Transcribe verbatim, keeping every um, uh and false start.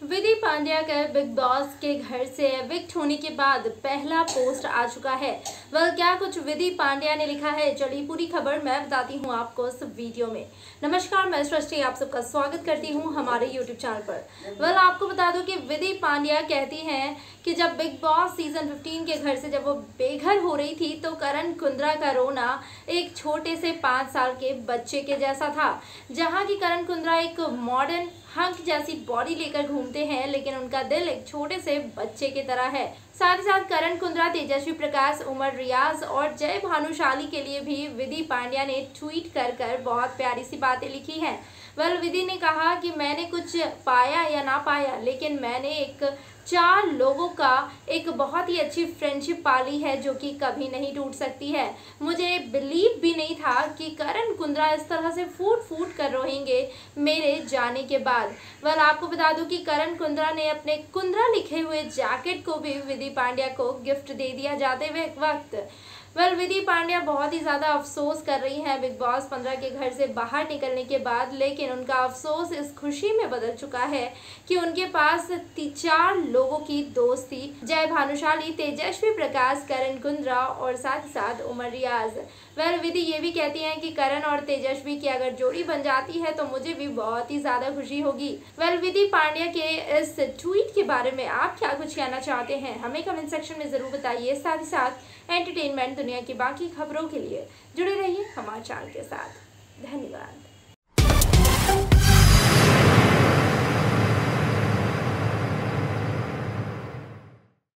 विधि पांड्या का big boss के घर से एविक्ट होने के बाद पहला पोस्ट आ चुका है। वह क्या कुछ विधि पांड्या ने लिखा है, चलिए पूरी खबर मैं बताती हूँ आपको इस वीडियो में। नमस्कार, मैं सृष्टि आप सबका स्वागत करती हूँ हमारे यूट्यूब चैनल पर। वह आपको बता दूं कि विधि पांड्या कहती हैं कि जब बिग बॉस सीजन पंद्रह के घर से जब वो बेघर हो रही थी तो करण कुंद्रा का रोना एक छोटे से पाँच साल के बच्चे के जैसा था। जहाँ की करण कुंद्रा एक मॉडर्न हंक जैसी बॉडी लेकर घूमते हैं, लेकिन उनका दिल एक छोटे से बच्चे की तरह है। साथ ही साथ करण कुंद्रा, तेजस्वी प्रकाश, उमर रियाज और जय भानुशाली के लिए भी विधि पांड्या ने ट्वीट कर कर बहुत प्यारी सी बातें लिखी हैं। वह विधि ने कहा कि मैंने कुछ पाया या ना पाया, लेकिन मैंने एक चार लोगों का एक बहुत ही अच्छी फ्रेंडशिप पाली है जो कि कभी नहीं टूट सकती है। मुझे बिलीव भी नहीं था कि करण कुंद्रा इस तरह से फूट फूट कर रोएंगे मेरे जाने के बाद। वह आपको बता दूं कि करण कुंद्रा ने अपने कुंद्रा लिखे हुए जैकेट को भी विधि पांड्या को गिफ्ट दे दिया जाते हुए वक्त। वेल विधि पांड्या बहुत ही ज़्यादा अफसोस कर रही हैं बिग बॉस पंद्रह के घर से बाहर निकलने के बाद, लेकिन उनका अफसोस इस खुशी में बदल चुका है कि उनके पास चार लोगों की दोस्ती, जय भानुशाली, तेजस्वी प्रकाश, करण कुंद्रा और साथ ही साथ उमर रियाज। वेल विधि ये भी कहती हैं कि करण और तेजस्वी की अगर जोड़ी बन जाती है तो मुझे भी बहुत ही ज़्यादा खुशी होगी। वेल विधि पांड्या के इस ट्वीट के बारे में आप क्या कुछ कहना चाहते हैं, हमें कमेंट सेक्शन में ज़रूर बताइए। साथ ही साथ एंटरटेनमेंट दुनिया की बाकी खबरों के लिए जुड़े रहिए हमारे चैनल के साथ। धन्यवाद।